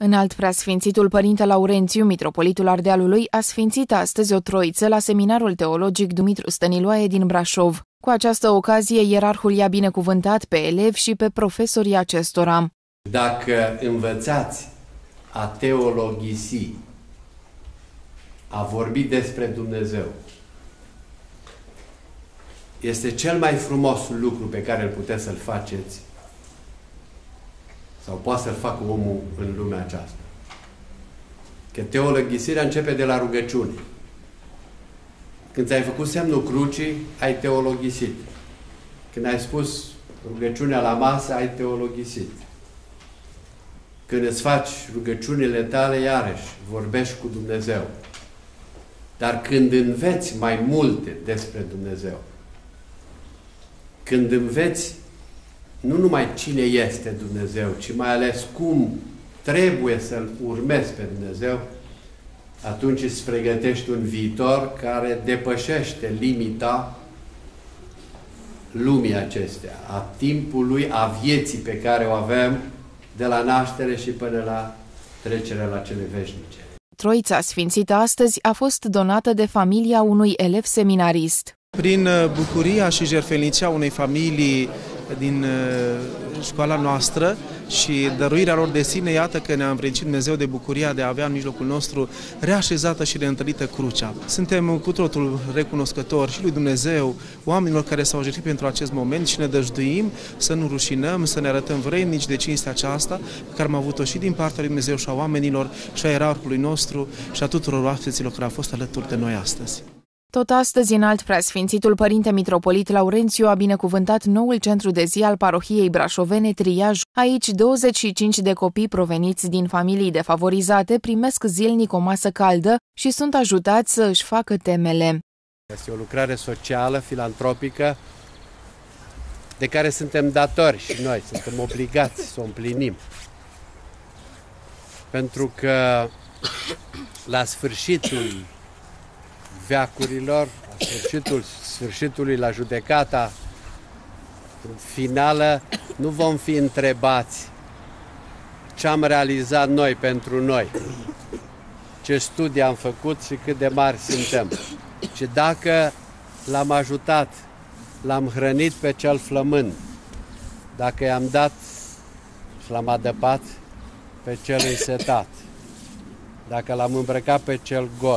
Înalt Preasfințitul Părinte Laurențiu, mitropolitul Ardealului, a sfințit astăzi o troiță la seminarul teologic Dumitru Stăniloae din Brașov. Cu această ocazie, ierarhul i-a binecuvântat pe elevi și pe profesorii acestora. Dacă învățați a teologisi, a vorbi despre Dumnezeu, este cel mai frumos lucru pe care îl puteți să-l faceți sau poate să-l facă omul în lumea aceasta. Că teologisirea începe de la rugăciune. Când ți-ai făcut semnul crucii, ai teologisit. Când ai spus rugăciunea la masă, ai teologisit. Când îți faci rugăciunile tale, iarăși, vorbești cu Dumnezeu. Dar când înveți mai multe despre Dumnezeu, când înveți nu numai cine este Dumnezeu, ci mai ales cum trebuie să-L urmezi pe Dumnezeu, atunci îți pregătești un viitor care depășește limita lumii acestea, a timpului, a vieții pe care o avem de la naștere și până la trecerea la cele veșnice. Troița sfințită astăzi a fost donată de familia unui elev seminarist. Prin bucuria și jertfelnicia unei familii din școala noastră și dăruirea lor de sine, iată că ne-a învrednicit Dumnezeu de bucuria de a avea în mijlocul nostru reașezată și reîntărită crucea. Suntem cu totul recunoscători și lui Dumnezeu, oamenilor care s-au jertfit pentru acest moment și ne dăjduim să nu rușinăm, să ne arătăm vrednici de cinstea aceasta pe care am avut-o și din partea lui Dumnezeu și a oamenilor și a ierarhului nostru și a tuturor oaspeților care au fost alături de noi astăzi. Tot astăzi, Înalt Preasfințitul Părinte Mitropolit Laurențiu a binecuvântat noul centru de zi al parohiei brașovene Triaj. Aici, 25 de copii proveniți din familii defavorizate primesc zilnic o masă caldă și sunt ajutați să își facă temele. Este o lucrare socială, filantropică, de care suntem datori și noi, suntem obligați să o împlinim. Pentru că la sfârșitul veacurilor, la sfârșitului, la judecata finală, nu vom fi întrebați ce am realizat noi pentru noi, ce studii am făcut și cât de mari suntem, ci dacă l-am ajutat, l-am hrănit pe cel flămând, dacă i-am dat și l-am adăpat pe cel însetat, dacă l-am îmbrăcat pe cel gol,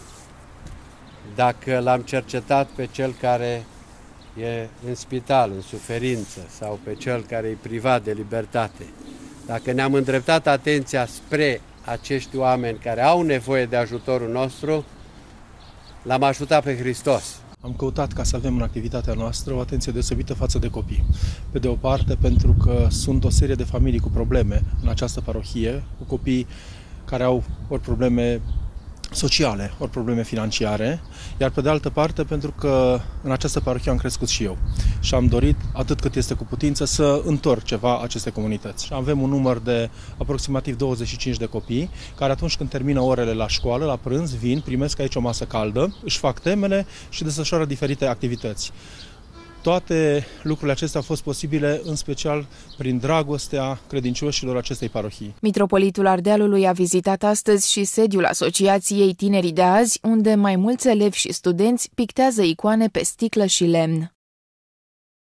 dacă l-am cercetat pe cel care e în spital, în suferință, sau pe cel care e privat de libertate, dacă ne-am îndreptat atenția spre acești oameni care au nevoie de ajutorul nostru, l-am ajutat pe Hristos. Am căutat ca să avem în activitatea noastră o atenție deosebită față de copii. Pe de o parte, pentru că sunt o serie de familii cu probleme în această parohie, cu copii care au ori probleme sociale, ori probleme financiare, iar pe de altă parte pentru că în această parohie am crescut și eu și am dorit, atât cât este cu putință, să întorc ceva aceste comunități. Și avem un număr de aproximativ 25 de copii care atunci când termină orele la școală, la prânz, vin, primesc aici o masă caldă, își fac temele și desfășoară diferite activități. Toate lucrurile acestea au fost posibile în special prin dragostea credincioșilor acestei parohii. Mitropolitul Ardealului a vizitat astăzi și sediul Asociației Tinerii de Azi, unde mai mulți elevi și studenți pictează icoane pe sticlă și lemn.